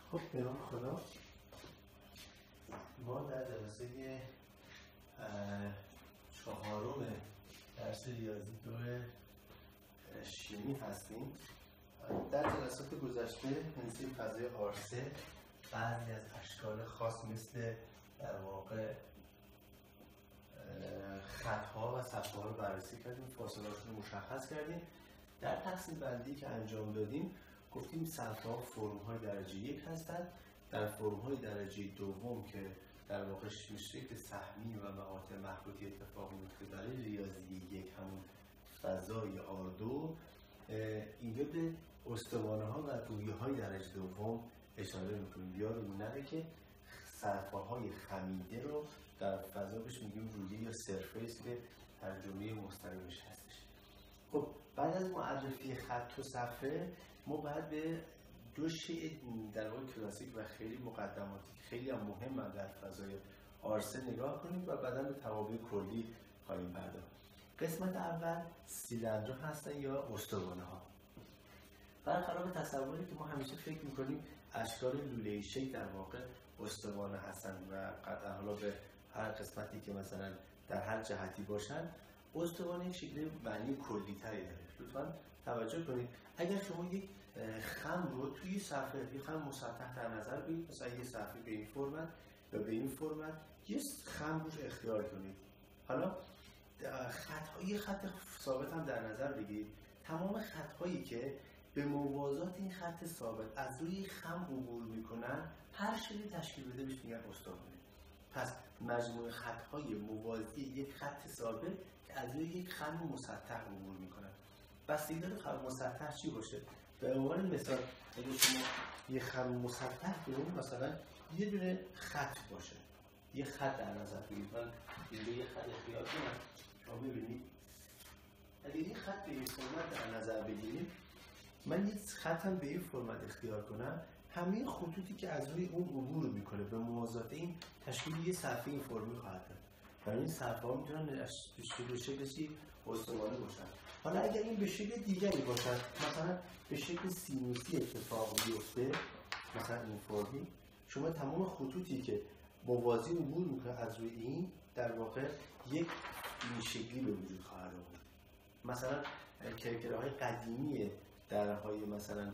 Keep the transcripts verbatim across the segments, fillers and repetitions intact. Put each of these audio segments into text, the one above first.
خب به نام خدا، ما در جلسه چهارم درس ریاضی دو شیمی هستیم. در جلسات گذشته مثل فضای آر سه بعضی از اشکال خاص مثل در واقع خطها و صفحه‌ها رو بررسی کردیم، فاصله‌هاشون رو مشخص کردیم. در تقسیم بندی که انجام دادیم گفتیم صفحه‌ها فرم‌های درجه یک هستند. در فرم‌های درجه دوم که در واقع شکل سهمی و مقاطع مخروطی اتفاق میفته برای ریاضی یک همون فضای آر دو، اینجا به استوانه‌ها و رویه‌های درجه دوم اشاره می‌کنیم. یادمون نره که صفحه‌های خمیده رو در فضا بهش میگیم رویه یا سرفیس که ترجمه مستقیمش هستش. خب بعد از معرفی خط و صفحه ما باید به دو شیء در واقع کلاسیک و خیلی مقدماتی خیلی هم مهم در فضای آر سه نگاه کنیم و بعدا به توابع کلی خواهیم پرداخت. قسمت اول سیلندرها هستن یا استوانه ها. برخلاف تصوری که ما همیشه فکر میکنیم اشکال لوله‌ای شکل در واقع استوانه هستن و قطعا حالا به هر قسمتی که مثلا در هر جهتی باشن، استوانه شکل معنی کلی تری داره. لطفاً توجه کنید. اگر شما یک خم رو توی صفحه یک خم مسطح در نظر بگیرید، مثلا یک صفحه به این فرمت و به این فرمت یک خم روش اختیار کنید. حالا خط‌های خط ثابت هم در نظر بگیرید. تمام خط‌هایی که به موازات این خط ثابت از روی خم عبور میکنن هر شکلی تشکیل بده بهش میگن استوانه. پس مجموع خط‌های موازی یک خط ثابت که از روی یک خم مسطح عبور میکنن. بستگی داره خم مسطح چی باشه. به عنوان مثال اگه شما یک خم مسطح بگیرید، مثلا یه دونه خط باشه، یه خط در نظر بگیرید. من اینجا یه خط اختیار کنم، شما ببینید اگه این خط به این فرمت در نظر بگیرید، من یه خطم به این فرمت اختیار کنم، همه خطوطی که از روی اون عبور میکنه به موازات این تشکیل یه صفحه این فرمی خواهد داد. برای این صفحه ها میتونن به شکلی استوانه باشن. حالا اگر این به شکل دیگری باشن، مثلا به شکل سینوسی اتفاق بیفته، مثلا این فرمی، شما تمام خطوطی که موازی عبور میکنه از روی این در واقع یک این شکلی به وجود خواهد آورد. مثلا کرکره‌های قدیمی درهای مثلا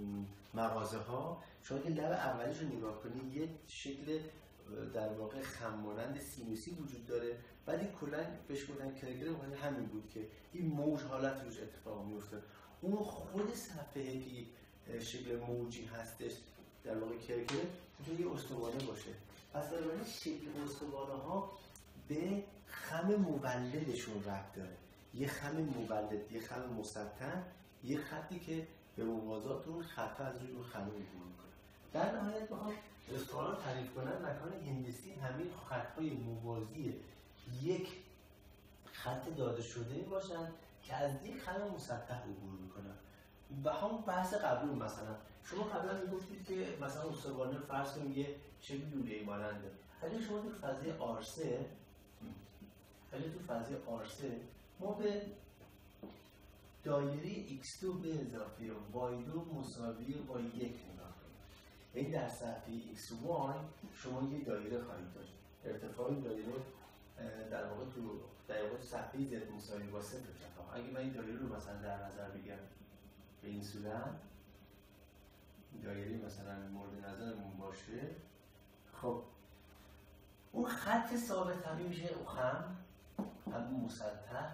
مغازه ها، شما که لب اولیش رو نگاه کنید یک شکل در واقع خم مانند سینوسی وجود داره، ولی کلا بهش گفتن کرکر، معنی همین بود که این موج حالت روش اتفاق میفته. اون خود صفحه که شکل موجی هستش در واقع کرکر میتونه یه استوانه باشه. پس بنابراین شکل استوانه ها به خم مولدشون ربط داره. یه خم مولد، یه خم مسطح، یه خطی که به موازات اون خط از روی اون خم عبور میکنه. در نهایت بخوام استوانه رو تعریف کنن، مکان هندسی همین خطهای موازی یک خط داده شده باشن که از یک خم مسطح عبور میکنن. و هم بحث قبلی، مثلا شما قبلا میگفتید که مثلا استوانه فرض کنید یه شکل لوله‌ای ماننده. اگه شما تو فضای آر سه اگه تو فضای آر سه ما به دایره ایکس دو به اضافه وای دو مساوی با یک نگاه کنید. این در صفحه ایکس وای شما یه دایره خواهید داشت. ارتفاع این دایره در واقع تو در واقع صفحه زد مساوی با صفر ارتفاع. اگه من این دایره رو مثلا در نظر بگیرم به این صورت، دایره مثلا مورد نظرمون باشه، خب اون خط ثابت همین میشه اون خم همون مسطح.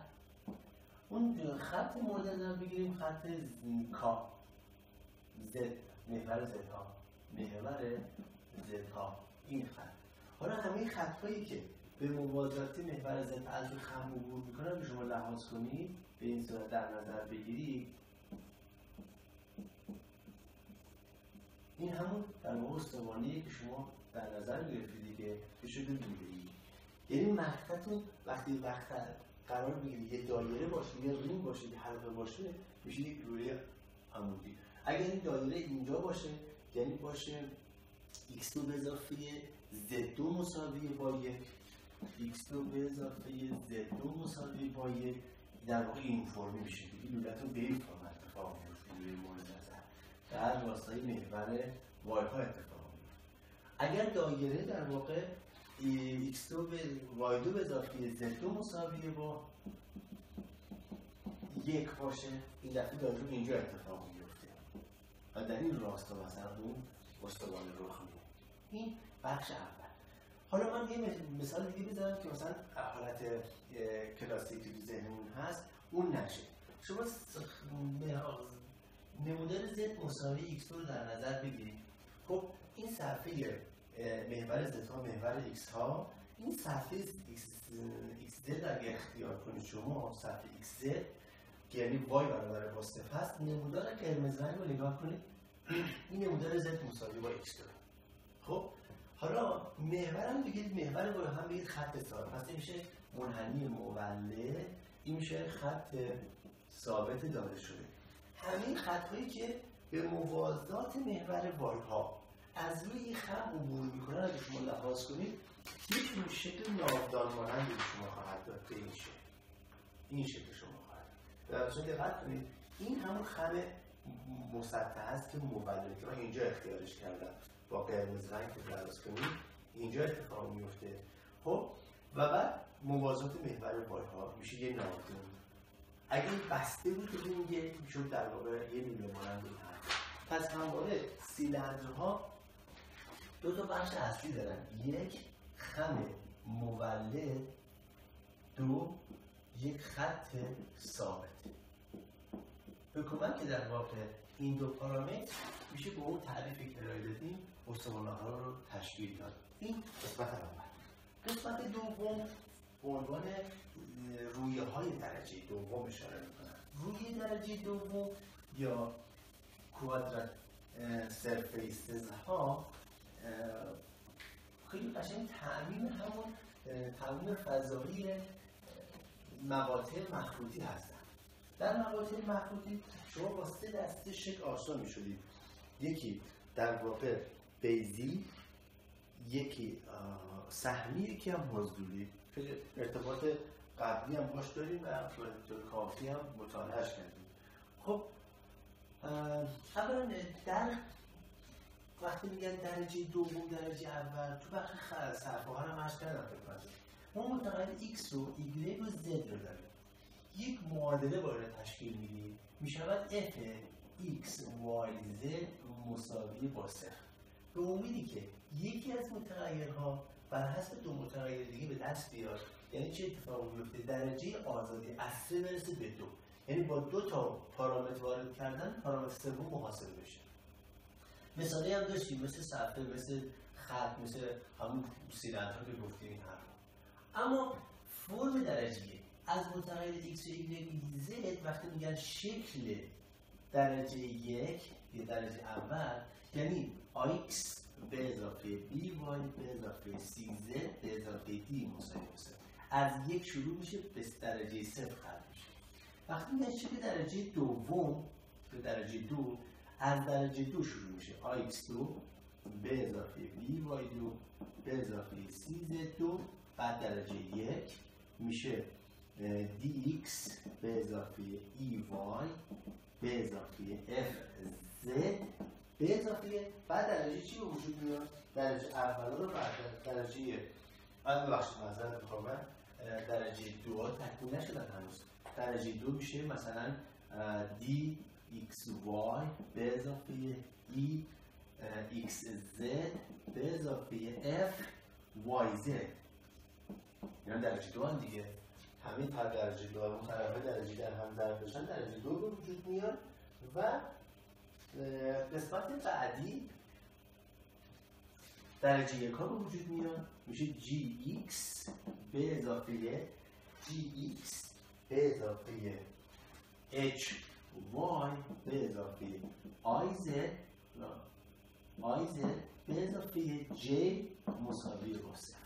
اون خط مورد نظر بگیریم خط کا زد، محور زد ها، محور زد ها، این خط. حالا همه خط‌هایی که به موازات محور زد از روی خم عبور میکنن به شما لحاظ کنید، به این صورت در نظر بگیرید، این همون در واقع استوانه‌ای که شما در نظر گرفتید که به شکل لوله‌ای. یعنی مقطعتون وقتی وقت قرار بگیرید یه دایره باشه، یه رینگ باشه، یه حلقه باشه، میشه یک لوله عمودی. اگر این دایره اینجا باشه، یعنی باشه ایکس دو به اضافه زد دو مساوی با یک، ایکس دو به اضافه زد دو مساوی با یک، در واقع این فرمی میشه که این لوله‌تون به این فرم اتفاق میفته. مورد نظر در راستای محور وای ها اتفاق میفته. اگر دایره در واقع ایکس دو به وای دو به اضافه زد دو مساویه با یک باشه، این دفعه دایره اینجا اتفاق میفته و در این راستا مثلا اون استوانه رخ میده. این بخش اول. حالا من یه مثال دیگه بزنم که مثلا حالت کلاسیکی که تو ذهنمون هست اون نشه. شما نمودار z مساوی ایکس دو رو در نظر بگیرید. خب این صفحه محور z ها محور x ها، این صفحه xz اگه اختیار کنید شما صفحه xz که یعنی y برابر با صفر هست، نمودار قرمز رنگ رو نگاه کنید. این نمودار z مساوی با x دو. خب حالا محورم بگید، محور رو هم بگید خط ثابت. پس این میشه منحنی مولد، این میشه خط ثابت داده شده. همین خطایی که به موازات محور وای ها از روی این خم عبور میکنن اگه شما لحاظ کنید یک شکل ناودان مانند شما خواهد داد به این شکل. این شکل شما خواهد داد. دقت کنید این همون خم مسطح است که مولد که من اینجا اختیارش کردم با قرمز رنگ که درست کنید اینجا اتفاق میفته. خب و بعد موازات محور وای ها میشه یه ناودان. اگه این بسته بود که میگه میشد در واقع یه نیمه مانند این حرف. پس همواره سیلندرها دو تا بخش اصلی دارن، یک خم مولد، دو یک خط ثابت. به کمک که در واقع این دو پارامتر میشه به اون تعریفی که ارائه دادیم استوانه‌ها رو تشکیل داد. این قسمت اول. قسمت دوم به عنوان رویه های درجه دوم اشاره میکنن. رویه درجه دوم یا quadratic surfaces ها خیلی قشنگ تعمیم همون تعمیم فضایی مقاطع مخروطی هستن. در مقاطع مخروطی شما با سه دسته شکل آشنا میشدید. یکی در واقع بیزی، یکی سهمی، یکی هم حضوری. ارتباط قبلی هم باش داریم و به کافی هم مطالعهش کردیم. خب اولا در وقتی میگن درجه دوم درجه اول تو بخش صفحه ها هم عرض کردم خدمتتون. ما متغیر x و y و z رو داریم. یک معادله وارد تشکیل میدیم میشود f x y z مساوی با صفر. به امیدی که یکی از متغیرها بر حسب دو متغیر دیگه به دست بیاد. یعنی چه اتفاقی میفته؟ درجه آزادی از سه برسه به دو. یعنی با دو تا پارامتر وارد کردن پارامتر سوم محاسبه بشه. مثالی هم داشتیم مثل صفحه، مثل خط، مثل همون سیلندرها که گفتیم این حرفا. اما فرم درجه از متغیر x و y z وقتی میگن شکل درجه یک یا درجه اول یعنی x به اضافه بی وای به اضافه سی زد به اضافه دی مساوی صفر. از یک شروع میشه به درجه صفر ختم میشه. وقتی میگن شکل درجه دوم به درجه دو از درجه دو شروع میشه x دو به اضافه بی وای دو به اضافه سی زد دو بعد درجه یک میشه dx به اضافه ای وای به اضافه اف زد به اضافه بعد درجه چی به وجود میاد؟ درجه اولا رو بعد درجه بعد ببخشید معذرت میخوام من درجه دو ها تکمیل نشدن هنوز. درجه دو میشه مثلا دی ایکس وای به اضافه ای ایکس زد به اضافه اف وای زد. اینا درجه دو هم دیگه. همین تا درجه دو هم طرف درجه در هم ضرب بشن درجه دو به وجود میاد. و قسمت بعدی درجه یک ها به وجود میاد میشه جی ایکس به اضافه جی ایکس به اضافه اچ وای به اضافه آی زد آی زد به اضافه جی مساوی با صفر.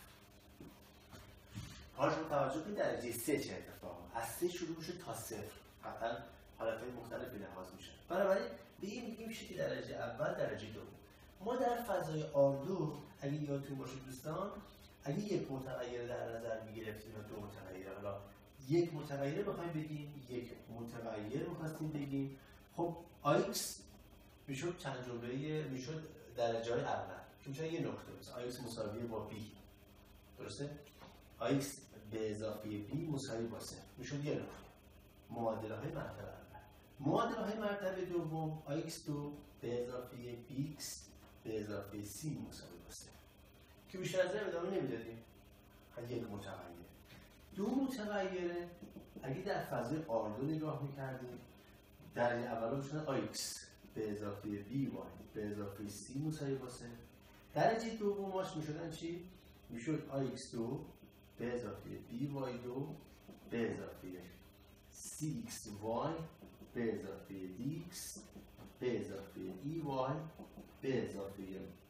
حالا شما توجه کنید درجه سه چه اتفاقی از سه شروع میشه تا صفر. قطعا حالتهای مختلفی لحاظ میشه. بنابراین به این میگیم شکل درجه اول درجه دوم. ما در فضای آردو اگه یادتون باشه دوستان اگه یک متغیر در نظر میگرفتیم و دو متغیر، حالا یک متغیر بخوایم بگیم یک متغیر میخواستیم بگیم خب x میشد چند جمله میشد درجه های اول که میشه یه نقطه مثلا آیکس مساوی با بی، درسته؟ آیکس به اضافه بی مساوی با صفر میشد یه نقطه. معادله های مرتبه اول. معادله های مرتبه دوم آیکس دو به اضافه بیکس به اضافه سی مساوی با صفر که بیشتر از این ادامه نمیدادیم. یک متغیر دو متغیره اگه در فضای آردو نگاه میکردیم درجه اول میشن آیکس به اضافه بی وای به اضافه سی مساوی با صفر. درجه دوماش میشدن چی؟ میشد آیکس دو به اضافه بی وای دو به اضافه سی ایکس وای به اضافه دی ایکس به اضافه ای وای به اضافه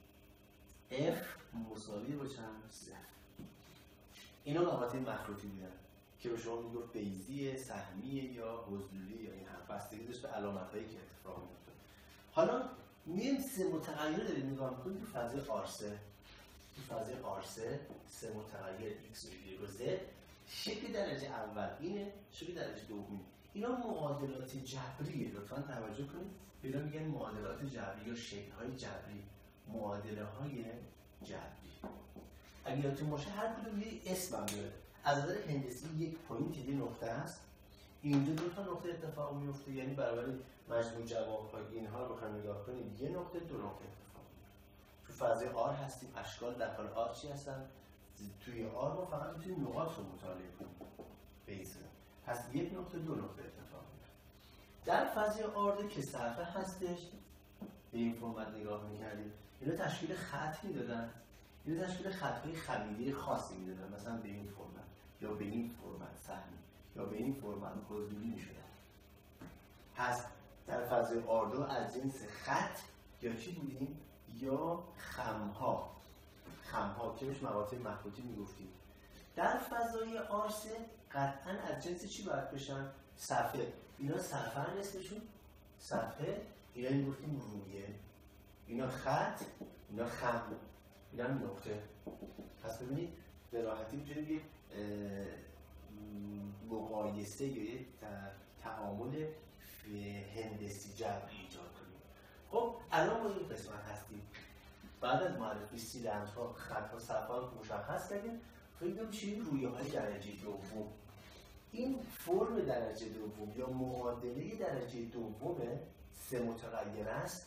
اف مساوی با چند؟ صفر. اینا مقاطع مخروطی بودن که به شما میگفت بیضیه، سهمیه یا حضوری یا این هم بستگی داشت به علامت‌هایی که اتفاق می‌افتاد. حالا میایم سه متغیر داریم نگاه می‌کنیم تو فضای آر سه. تو فضای آر سه سه متغیر x و y و z. شکل درجه اول اینه، شکل درجه دوم. اینا معادلات جبریه. لطفاً توجه کنید. اینا میگن معادلات جبری یا شکل‌های جبری. معادله‌های جبری. اگه یادتون باشه هر کدوم یه اسم هم داره. از نظر هندسی یک پوینت یه نقطه است. اینجا دو تا نقطه اتفاق میفته، یعنی برابر مجموع جواب‌های اینها رو بخوایم نگاه کنیم یه نقطه دو نقطه اتفاق میفته. تو فضای آر هستیم، اشکال داخل آر چی هستن؟ توی آر ما فقط میتونیم نقاط رو مطالعه کنیم. بیس. پس یک نقطه دو نقطه اتفاق میفته. در فضای آر که صفحه هستش به این فرمت نگاه می‌کردیم. اینا تشکیل خط میدادن. این تشکیل خط‌های خمیده خاصی میدادن، مثلا به این فرمت یا به این فرمت سهمی یا به این فرمت حضوری میشدن. پس در فضای آردو از جنس خط یا چی بودیم؟ یا خمها. خمها که بهش مقاطع مخروطی میگفتیم. در فضای آر سه قطعا از جنس چی باید بشن؟ صفحه. اینا صفحه هم اسمشون صفحه، اینا میگفتیم رویه. اینا خط، اینا خم، اینا نقطه. پس ببینید به راحتی میتونیم یه مقایسه یا یه تعامل هندسی جبری ایجاد کنیم. خب الان ما این قسمت هستیم. بعد از معرفی سیلندرها، خط‌ها، صفحه‌ها مشخص کردیم. فکر می‌شیم رویه های درجه دوم. این فرم درجه دوم یا معادله درجه دوم سه متغیر است.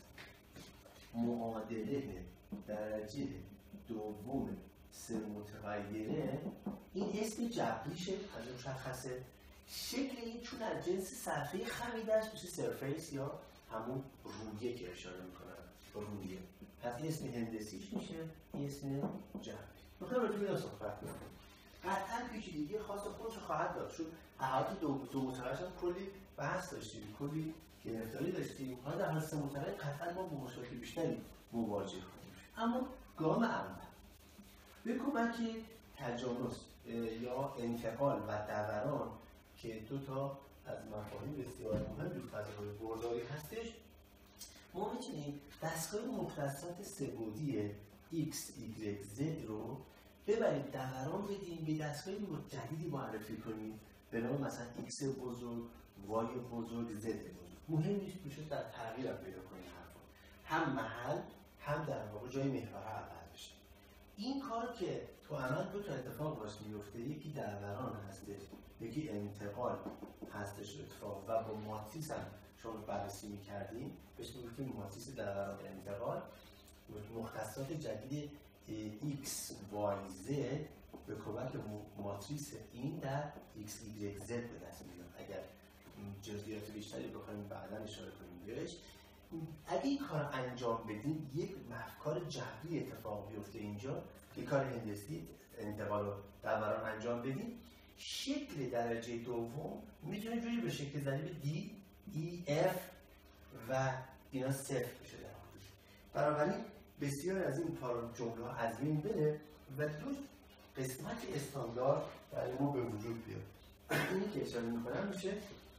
معادله درجه دوم سه متغیره این اسم جبریشه، از مشخصه. شکل این چون از جنس صفحه خمیده است میشه سرفیس یا همون رویه که اشاره میکنن رویه. پس این اسم هندسیش میشه این اسم جبری. میخوایم راجع به اینا صحبت کنیم. قطعا پیچیدگی خاص خودش خواهد داشت چون احاطه دو دو متغیر کلی بحث داشتیم، کلی گرفتاری داشتیم. حالا در حالت سه متغیر قطعا ما با مشکلات بیشتری مواجه خواهیم. اما گام اول به کمک تجانس یا انتقال و دوران که دو تا از مفاهیم بسیار مهم در فضای برداری هستش، ما میتونیم دستگاه مختصات سه‌بعدی x, y, z رو ببریم دوران بدیم به دستگاه جدیدی معرفی کنیم به نام مثلا x بزرگ، y بزرگ، z بزرگ. مهم نیست میشه در تغییر هم پیدا کنیم حرفا. هم محل هم در واقع جای محور عوض بشه. این کار که تو عمل دو تا اتفاق باش میفته، یکی دوران هستش، یکی انتقال هستش اتفاق و با ماتریس هم شما بررسی میکردیم بهش میگفتیم ماتریس دوران انتقال. مختصات جدید x, y, z به کمک ماتریس این در x, y, z به دست میاد. اگر جزئیات بیشتری بخوایم بعدا اشاره کنیم بهش، اگه این کار انجام بدیم یک کار جبری اتفاق بیفته اینجا که کار هندسی انتقال و دوران انجام بدیم، شکل درجه دوم میتونه جوری بشه که ضریب D, E, F و اینا صفر بشه در آخرش. بنابراین بسیار از این جمله ها از بین بره و دو قسمت استاندارد برای ما به وجود بیاد. اینی که اشاره میکنم میشه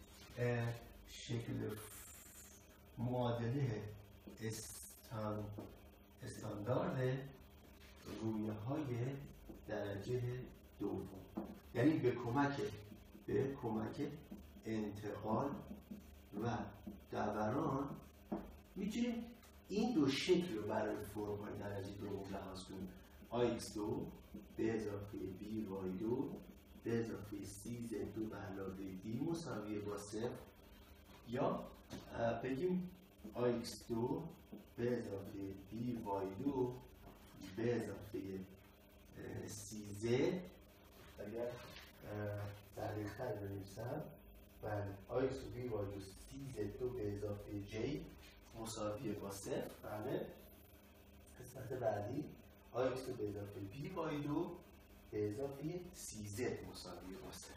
شکل معادله استان... استاندارد رویه های درجه دوم، یعنی به کمک به کمک انتقال و دوران میتونیم این دو شکل رو برای فرم های درجه دوم لحاظ کنیم. آی ایکس دو به اضافه بی وای دو به اضافه سی زد دو به علاوه دی مساوی با صفر، یا بگیم آی ایکس دو به اضافه بی وای دو به اضافه سی زد، اگر دقیق‌تر بنویسم بله آی ایکس دو بی وای دو سی زد دو به اضافه جی مساوی با صفر. بله قسمت بعدی آی ایکس دو به اضافه بی وای دو به اضافه سی زد مساوی با صفر.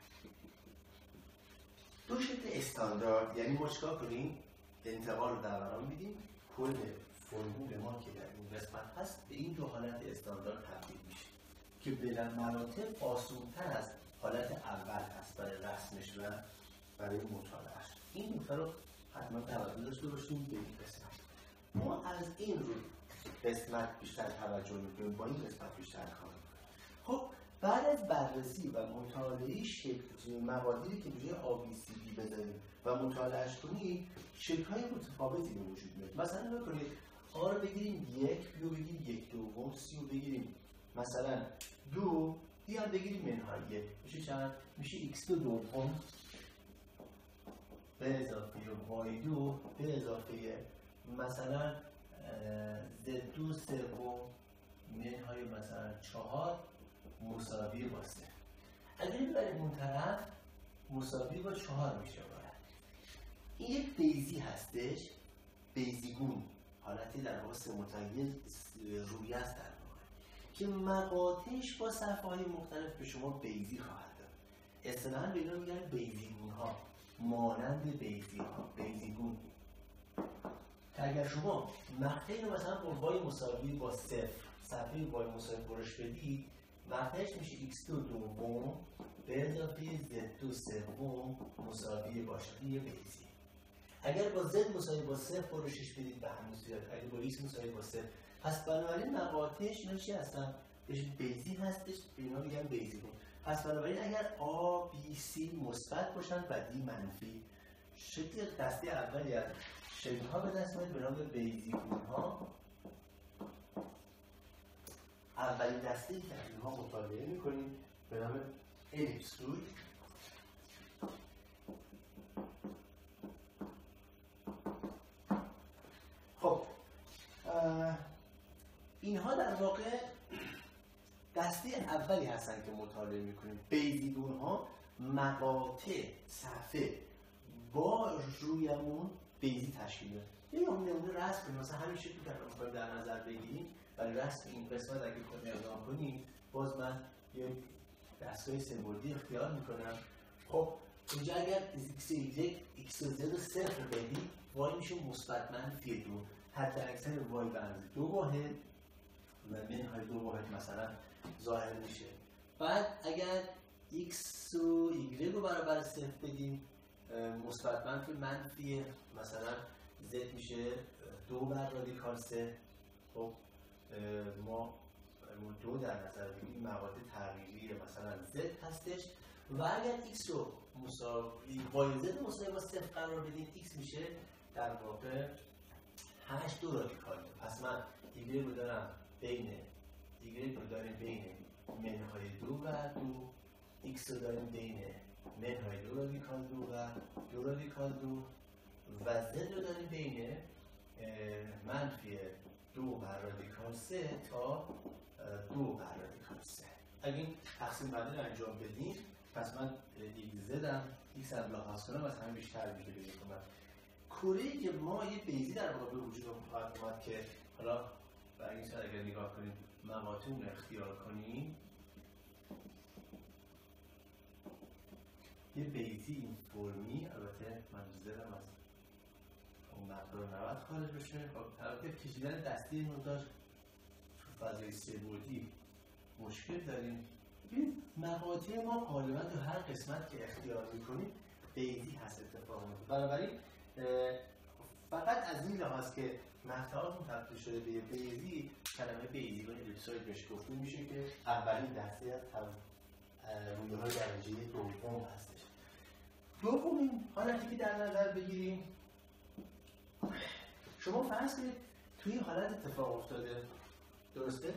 دو شکل استاندارد، یعنی ما چیکار کنیم؟ انتقال رو دوران میدیم، کل فرمول ما که در این قسمت هست به این دو حالت استاندارد تبدیل میشه که به مراتب آسان‌تر از حالت اول هست برای رسمش و برای مطالعهش. این نکته رو حتما توجه داشته باشیم به این قسمت. ما از این رو قسمت بیشتر توجه میکنیم، با این قسمت بیشتر کار میکنیم. خب بعد از بررسی و مطالعه شکل مقادیری که روی آ بی سی دی بذاریم و مطالعهش کنید، شکل‌های متفاوتی به وجود میاد. مثلا بکنید آ رو بگیریم یک، بی رو بگیریم یک دوم، سی رو بگیریم مثلا دو، دی هم بگیریم منهای یک، میشه چند؟ میشه ایکس دو دوم به اضافه وای دو به اضافه مثلا زد دو سوم منهای مثلا چهار مساوی با صفر. اگر ببریم اون طرف مساوی با چهار میشه باید. این یک بیزی هستش، بیزیگون، حالتی در واقع سه متغیر روی است در واقع که مقاطعش با صفحه های مختلف به شما بیزی خواهد داد. اصطلاحاً به اینا میگن بیزیگون ها، مانند بیزی ها، بیزیگون. که اگر شما مقطعی رو مثلا با وای مساوی با صفر صفحه وای مساوی برش بدید، مقطعش میشه ایکس دو دوم به اضافه زد دو سوم مساوی باشه. این یه بیزی. اگر با زد مساوی با صفر برشش بدید به همون صورت، اگر با ایکس مساوی با صفر، پس بنابراین مقاطعش اینا چی هستن؟ بهش بیزی هستش، به اینا میگن بیزیگون. پس بنابراین اگر آ بی سی مثبت باشن و دی منفی، شکل دسته اولی از شکل ها به دست میاد به نام بیزیگون ها. اولین دسته ای که از اینها مطالعه میکنیم به نام الیپسوید. خب اینها در واقع دسته اولی هستن که مطالعه میکنیم. بیزیگون ها مقاطع صفحه با رویمون بیزی تشکیل میده. یا اون نمونه رسم کنیم، مثلا همین شکلی که الان در نظر بگیریم برای رسم این قسمت اگه خود اقدام کنیم، باز من یک دستگاه سه‌بعدی اختیار میکنم. خب اینجا اگر ایکس یک ایکس زد صفر بدید، وای میشه مثبت منفی دو، حد اکثر وای بنز دو واحد و منهای دو واحد مثلا ظاهر میشه. بعد اگر ایکس و ایگرگ رو برابر صفر بدیم، مثبت منفی منفی مثلا زد میشه دو بر رادیکال سه. خب ما دو در نظر بگیریم مقاطع تغییری مثلا زد هستش و اگر ایکس رو مساوی وای زد مساوی با صفر قرار بدیم، ایکس میشه در واقع هشت دو رادیکال. پس من ایگرگ رو دارم بین ایگرگ رو داریم بین منهای دو و دو، ایکس رو داریم بین منهای دو رادیکال دو و دو رادیکال دو و زد رو داریم بین منفی دو بر رادیکال سه تا دو بر رادیکال سه. اگه این تقسیم بندی رو انجام بدیم، پس من ایکس زدم ایکس هم لحاظ کنم از همین بیشتر میشه بگیم کنم. کره که ما یه بیزی در واقع به وجود خواهد اومد که حالا برای این سر اگر نگاه کنیم مقاطع رو اختیار کنیم، یه بیزی این فرمی، البته من زدم از اون مقدار نود خارج بشه. خب البته کشیدن دستی این مقدار تو فضای سه‌بعدی مشکل داریم. این مقاطع ما غالبا تو هر قسمت که اختیار میکنیم بیزی هست اتفاق میفته. بنابراین فقط از این لحاظ که مقطعاتون تبدیل شده به بیزی، کلمه بیزی و الیپسوید بهش گفته میشه که اولین دسته از رویه‌های درجه دوم هستش. دومین حالتی که در نظر بگیریم شما فرض کنید توی این حالت اتفاق افتاده، درسته؟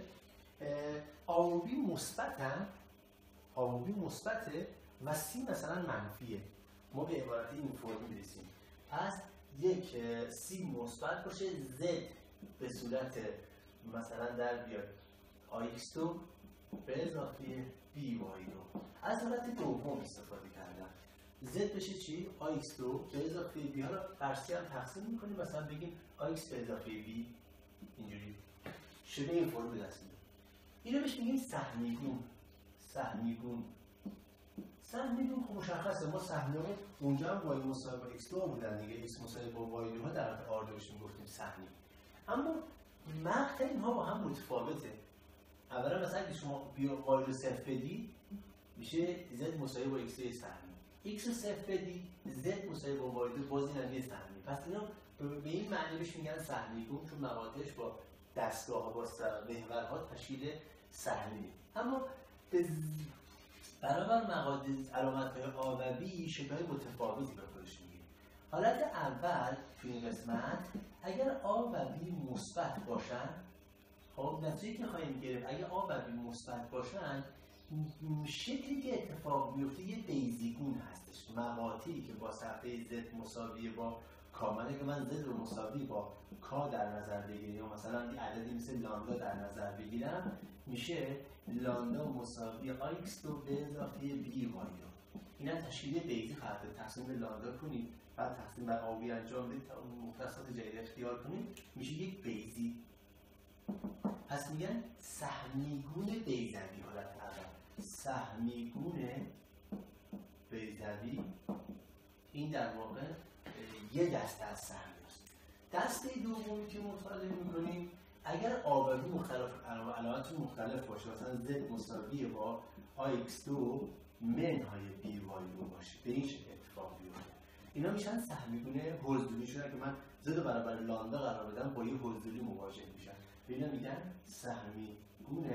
آبی مثبتن، آبی مثبته و سی مثلا منفیه. ما به عبارت این فرم می‌رسیم. پس یک سی مثبت باشه، زد به صورت مثلا در بیاد آی ایکس دو به اضافه بی وای دو. از حالت دوم استفاده کردم. زد بشه چی؟ آی ایکس دو به اضافه بی. حالا فرضی هم تقسیم می‌کنیم، مثلا بگیم آی ایکس به اضافه بی، اینجوری شده این فرم به دست میاد. اینو بهش میگیم سهمیگون. سهمیگون سهمیگون خب مشخصه، ما سهمیمون اونجا هم وای مساوی با ایکس دو بودن دیگه، ایکس مساوی با وای دو ها در حالت آر دو بهش میگفتیم سهمی. اما مقطع اینها با هم متفاوته. اولا مثلا اگه شما بیا وای رو صفر بدی میشه زد مساوی با ایکس دو سهمی، ایکس رو صفر بدی زد مساوی با وای دو باز اینم یه سهمی. پس اینا به این معنی بهش میگن سهمیگون، چون مقاطعش با دستگاه ها با محورها تشکیل سهمی. اما به برابر مقادیر علامت‌های آ و بی شکل‌های متفاوتی به خودش میگیره. حالت اول تو این قسمت اگر آ و بی مثبت باشن، خب نتیجه‌ای که خواهیم گرفت اگر آ و بی مثبت باشن، شکلی که اتفاق میفته یه بیزیگون هستش. مقاطعی که با صفحه زد مساوی با کامله که من زد رو مساوی با کا در نظر بگیرم یا مثلا یه عددی مثل لامدا در نظر بگیرم، میشه لامدا مساوی آی ایکس دو به اضافه بی وای دو. اینا تشکیل بیزی قراره تقسیم به لامدا کنید، بعد تقسیم بر آبی انجام بدید تا اون مختصات جدید اختیار کنید، میشه یک بیزی. پس میگن سهمیگون بیزوی. حالت اول سهمیگون بیزوی، این در واقع یه دسته از سهمی است. دسته دومی که مطالعه میکنیم اگر آبی مختلف علامت مختلف باشه، مثلا زد مساوی با آی ایکس دو منهای بی وای دو باشه، به این شکل اتفاق بیفته، اینا میشن سهمیگون حضوری. شدن که من زد رو برابر لامدا قرار بدم با یه حضوری مواجه میشن، به اینا میگن سهمیگون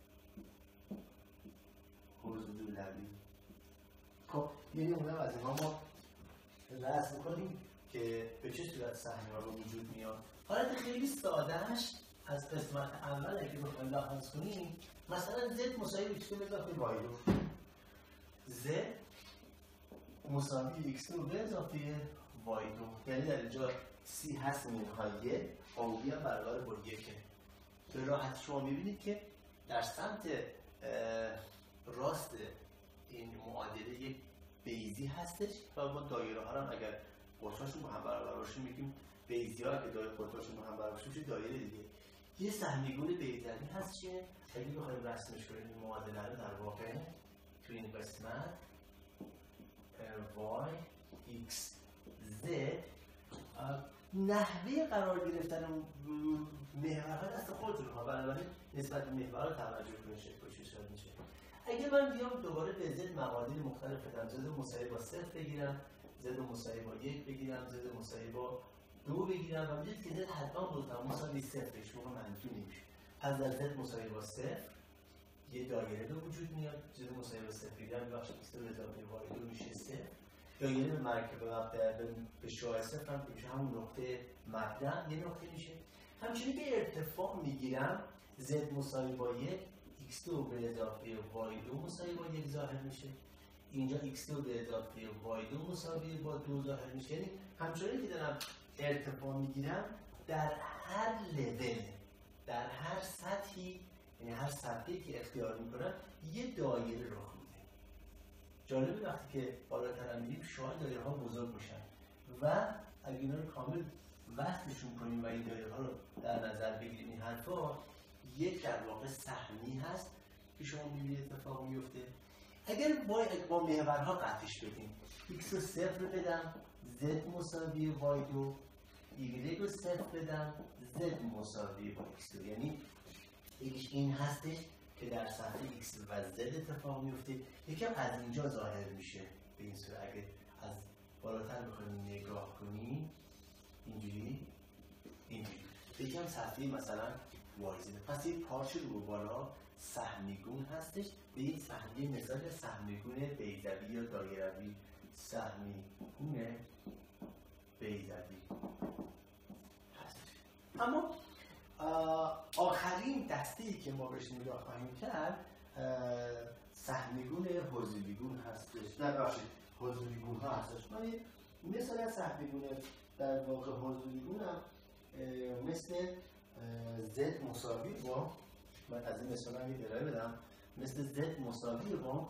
حضوری. خب یعنی اونم از اینها ما رسم میکنیم که به چه صورت سهمی ها به وجود میاد. حالت خیلی سادهش از قسمت اول اگه بخوایم لحاظ کنیم، مثلا زد مساوی ایکس دو به اضافه وای دو، زد مساوی ایکس دو به اضافه وای دو، یعنی در اینجا سی هست منهای آبی هم برابر با یکه. به راحتی شما میبینید که در سمت راست این معادله یک بیزی هستش و ما دایره ها هم اگر قطرهاشون با هم برابر باشه میگیم بیزی ها، که دایره قطرهاشون با هم برابر باشه میشه دایره دیگه. یه سهمیگون بیزوی هست که اگه بخوایم رسمش کنیم این معادله رو در واقع تو این قسمت y x z نحوه قرار گرفتن محورها دست خودتون ها، بنابراین نسبت به محورها توجه کنید شکل چه شد میشه. اگه من بیام دوباره به زد مقادیر مختلف بدم، زد مساوی با صفر بگیرم، زد مساوی با یک بگیرم، زد مساوی با دو بگیرم و میدید که زد حتما بودم مساوی صفرش موقع منفی نمیشه. پس در زد مساوی با صفر یه دایره به وجود میاد، زد مساوی با صفر بگیرم بخش ایکس دو به اضافه وای دو میشه صفر. دایره به مرکب مبدأ به شعاع صفر هم که میشه همون نقطه مبدأ یه نقطه میشه. همچنین که ارتفاع میگیرم، زد مساوی با یک، ایکس دو به اضافه وای دو مساوی با یک ظاهر میشه. اینجا ایکس دو به اضافه وای دو مساوی با دو ظاهر میشه. یعنی همچنین که دارم ارتفاع میگیرم، در هر لول، در هر سطحی، یعنی هر سطحی که اختیار میکنم یه دایره رخ میده. جالبه وقتی که بالاتر میریم شاید دایره ها بزرگ میشن و اگه اینا رو کامل وصلشون کنیم و این دایره ها رو در نظر بگیریم، این حرفا یک در واقع سهمی هست که شما میبینید اتفاق میفته. اگر با با محورها قطعش بدیم، x رو صفر بدم، z مساوی وای دو، y رو صفر بدم، z مساوی با x دو، یعنی یکیش این هستش که در سطح x و z اتفاق میفته، یکم از اینجا ظاهر میشه به این صورت. اگه از بالاتر بخوایم نگاه کنیم اینجوری اینجوری یکم سطحی مثلا وایزیده. پس یک پارچه رو بالا سهمیگون هستش، به این سهمی مثال سهمیگون بیضوی یا دایروی، سهمیگون بیضوی هستش. اما آخرین دسته‌ای که ما بهش نگاه خواهیم کرد سهمیگون حضوریگون هستش. نه ببخشید حضوریگون ها هستش. من مثلا از سهمیگون در واقع حضوریگون هم مثل z مساوی با، من از این مثلا یه ارائه بدم، مثل z مساوی با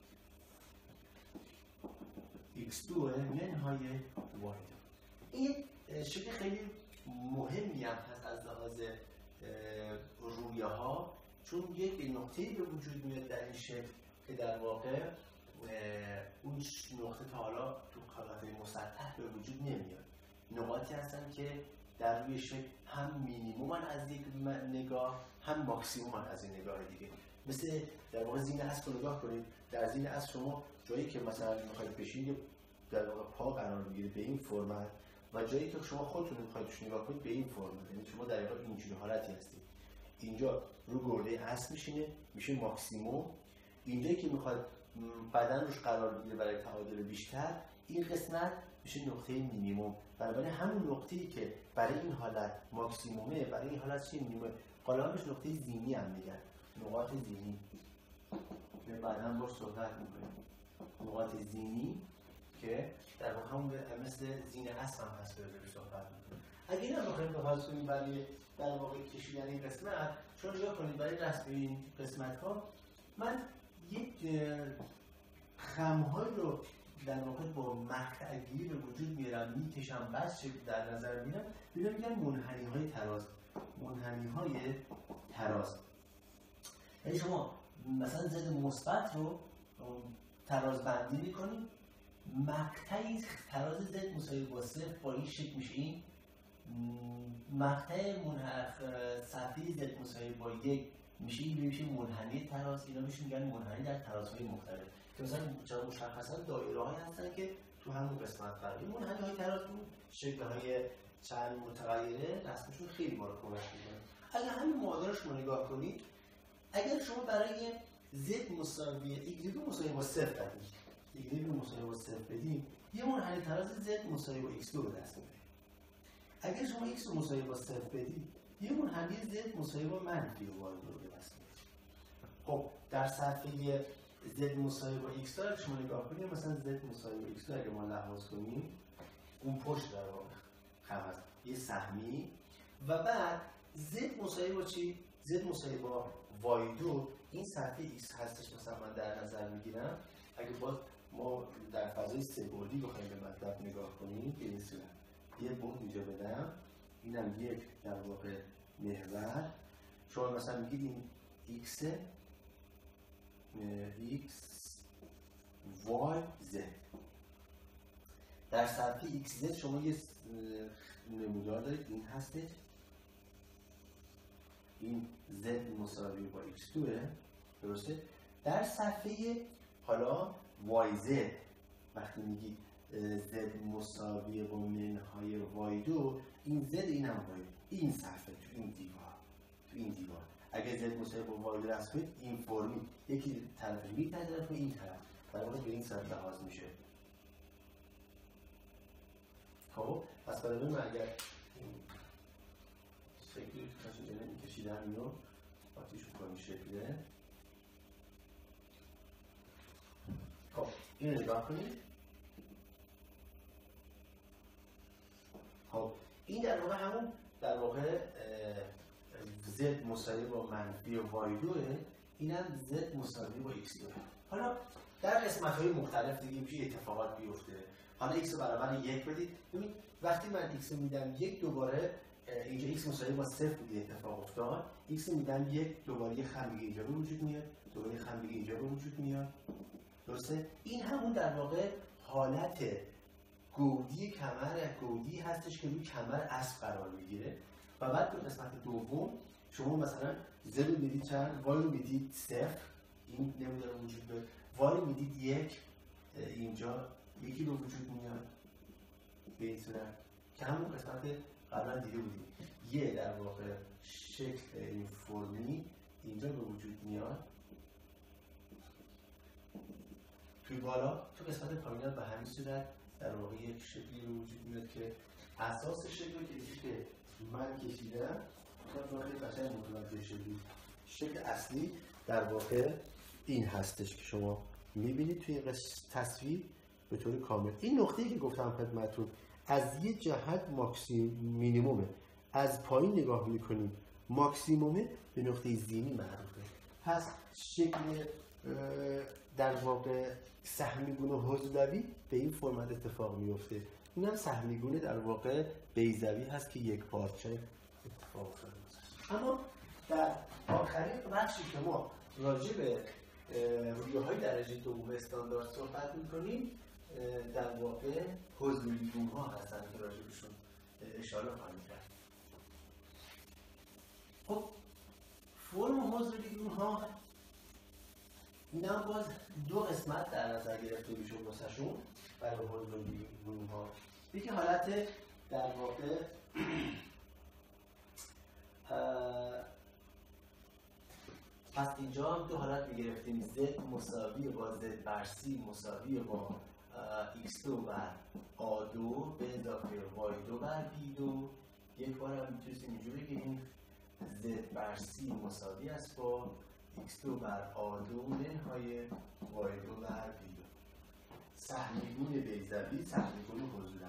ایکس دو منهای واحد. این شکل خیلی مهمی هم هست از لحاظ رویه ها، چون یک نقطه‌ای به وجود میاد در این شکل که در واقع اون نقطه تا حالا تو حالت مسطح به وجود نمیاد. نقاطی هستن که در روی شکل هم مینیموم از یک نگاه هم ماکسیموم از این نگاه دیگه. مثل در واقع زین اسب رو نگاه کنید. در زین اسب شما جایی که مثلا میخواید بشینید در واقع پا قرار بگیره به این فرمت و جایی که شما خودتون میخواید توش نگاه کنید به این فرمت، یعنی شما در واقع اینجوری حالتی هستید. اینجا رو گرده اسب میشینه میشه ماکسیموم. اینجایی که میخواد بدن روش قرار بگیره برای تعادل بیشتر، این قسمت میشه نقطه مینیموم. بنابراین همون نقطه‌ای که برای این حالت ماکسیمومه برای این حالت چه مینیمومه، غالبا بهش نقطه زینی هم میگن، نقاط زینی. که بعداً باش صحبت میکنیم. نقاط زینی که در واقع همون مثل زین اسب هم هست، بهش صحبت میکنیم. اگه این هم بخوایم لحاظ کنیم برای در واقع کشیدن این قسمت، چون نگاه کنید برای رسم این قسمت ها من یک خم‌هایی رو در واقع با مقطع گیری به وجود میارم، میکشم، بس چه در نظر میگیرم، ببینم میگن منحنی های تراز. منحنی های تراز یعنی شما مثلا زد مثبت رو تراز بندی میکنید، مقطعی تراز زد مساوی با صفر با این شکل میشه، این مقطع صفحه زد مساوی با یک میشه، این میشه منحنی تراز. اینا میشه میگن منحنی در ترازهای مختلف که مثلا چرا مشخصا دایره هایی هستن که تو همون قسمت قرار. این منحنی های تراز اون شکل های چند متغیره رسمشون خیلی ما رو کمک میکنه. اگر همین معادلش رو نگاه کنید، اگر شما برای z مساوی ایکس دو مساوی با صفر بدید، ایکس دو مساوی با صفر بدید، یه منحنی تراز z مساوی با ایکس دو به دست میارید. اگر شما x رو مساوی با صفر بدید، یه منحنی z مساوی با منفی واحد رو به دست میارید. خب در صفحه z مساوی با x داره شما نگاه کنید، مثلا z مساوی با x اگه ما لحاظ کنیم، اون پشت در واقع خم هست یه سهمی و بعد z مساوی با چی؟ z مساوی با وای دو، این صفحه x هستش مثلا من در نظر میگیرم. اگه باز ما در فضای سه بعدی بخوایم به مطلب نگاه کنیم به این صورت، یه بعد اینجا بدم، اینم یک در واقع محور، شما مثلا میگید این x x y z. در صفحه xz شما یه نمودار دارید، این هستش، این z مساوی با ایکس دو، درسته؟ در صفحه حالا yz وقتی میگید z مساوی با منهای وای دو، این z این هم وای، این صفحه تو این دیوار تو این دیوار اگه z مساوی با وای دو رسم کنید، این فرمی یکی طرف این طرف و این طرف در واقع به این صورت لحاظ میشه. خب پس برای من اگر شکلی کشیدن این کشیدن اینو آتیش رو کنیم شکله. خب این رو نگاه کنید. خب این در واقع همون در واقع z مساوی با منفی و وای دوه، این هم z مساوی با x دوه. حالا در قسمت های مختلف دیگه میشه اتفاقات بیفته. حالا x رو برابر یک بدید، ببینید وقتی من x رو میدم یک، دوباره اینجا x مساوی با صفر بودی اتفاق افتاد، x رو میدم یک، دوباره یه خم دیگه اینجا به وجود میاد، دوباره یه خم دیگه اینجا به وجود میاد، درسته؟ این همون در واقع حالت گودی کمر گودی هستش که روی کمر اسب قرار میگیره. و بعد تو قسمت دوم شما مثلا z رو میدید چند، y رو میدید صفر، این نمیداره وجود داره، y رو میدید یک، اینجا یکی رو وجود میاد به این صورت که همون قسمت قبلا دیده بودیم. یه در واقع شکل این فرمی اینجا به وجود میاد توی بالا، تو قسمت پایینات به همین صورت در واقع یک شکلی به وجود میاد که اساس شکل که که من کشیدم تا خیلی قشنگ متوجه شدید. شکل اصلی در واقع این هستش که شما میبینید توی این تصویر به طور کامل. این نقطه‌ای که گفتم خدمتتون از یه جهت ماکسیم مینیمومه، از پایین نگاه میکنیم ماکسیمومه، به نقطه زینی معروفه. پس شکل در واقع سهمیگونه حضوری به این فرمت اتفاق میفته. این هم سهمیگونه در واقع بیضوی هست که یک پارچه اتفاق افتاده. اما در آخرین بخشی که ما راجع به رویه‌های درجه دوم استاندارد صحبت می‌کنیم، در واقع حضوری‌گون‌ها هستن که راجع بهشون اشاره خواهیم کرد. خب فرم حضوری‌گون‌ها اینا باز دو قسمت در نظر گرفته میشه واسهشون برای حضوری‌گون‌ها. یکی حالت در واقع پس اینجا دو حالت میگرفتیم، z مساوی با z بر c مساوی با x دو بر آ دو به اضافه y دو بر b دو. یک بار هم میتونیم اینجوری بگیریم z بر c مساوی است با x دو بر آ دو منهای y دو بر b دو. سهمیگون بیضوی، سهمیگون حضوری.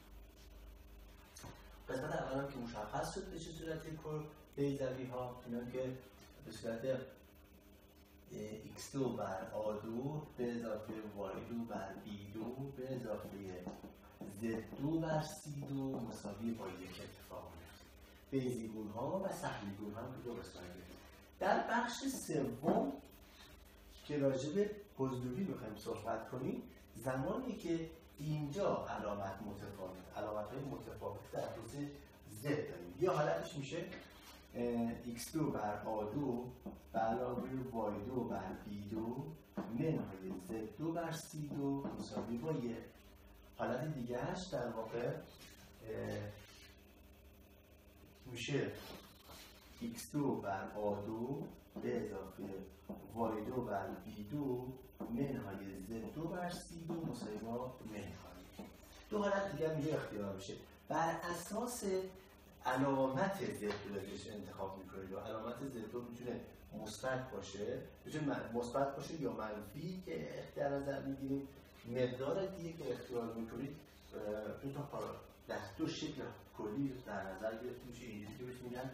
قسمت اول هم که مشخص شد به چه صورتی کل بیضوی ها، اینا که به صورت x دو بر آ دو به اضافه y دو بر b دو به اضافه z دو بر c دو مساوی با یک اتفاق میفته. بیضی‌گون ها و سهمیگون هم که دو قسمت گرفتیم. در بخش سوم که راجع به حضوری میخوایم صحبت کنیم، زمانی که اینجا علامت متفاوت، علامت های متفاوت در خصوص z داریم. یه حالتش میشه x دو بر آ دو به علاوه y دو بر b دو منهای z دو بر c دو مساوی با یک. حالت دیگهش در واقع میشه x دو بر آ دو به اضافه y دو بر b دو منهای z دو بر c دو مساوی با منهای. دو حالت دیگه اینجا اختیار میشه. بر اساس علامت z دو انتخاب میکنید و علامت z دو میتونه مثبت باشه، میتونه مثبت باشه یا منفی که در نظر میگیریم. مقدار دیگه که اختیار میکنید دو تا در دو شکل کلی در نظر گرفته میشه. اینجوری که بهش میگن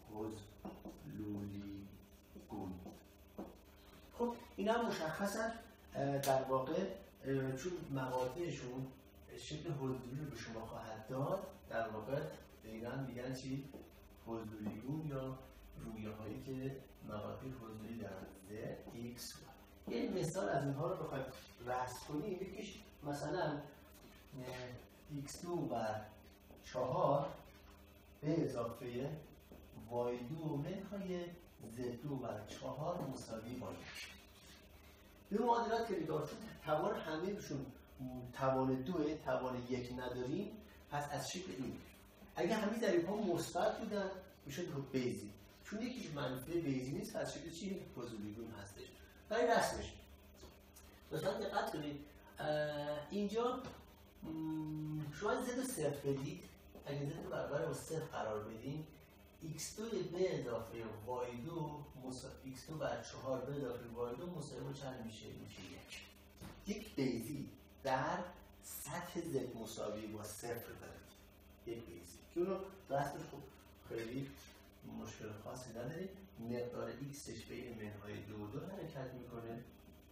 حضوری‌گون. خب اینا مشخصا در واقع چون مقاطعشون شکل حضوری رو به شما خواهد داد، در واقع به اینا میگن چی؟ حضوری‌گون یا رویه هایی که مقاطع حضوری دارن z x. یه مثال از اینها رو بخواید رسم کنیم، یکیش مثلا x دو بر چهار به اضافه y دو منهای z دو بر چهار مساوی با یک. به معادلات که نگاه شد توان همه‌شون توان دوه، توان یک نداریم، پس از شکل این. اگه همین ضریب‌ها مثبت بودن میشد بیضی، چون یکیش منفی بیضی نیست، از شکل چی؟ حضوری‌گون هستش. برای رسمش لطفاً دقت کنید. اینجا شما z رو صفر بدید، اگه z رو برابر با صفر قرار بدیم x دو به اضافه y دو مساوی x دو بر چهار به اضافه y دو مساوی با چند میشه؟ میشه یک. یک بیضی در سطح z مساوی با صفر دارید. یک بیضی که اونو رسمش خوب خیلی مشکل خاصی ندارید. مقدار xش بین منهای دو دو حرکت میکنه،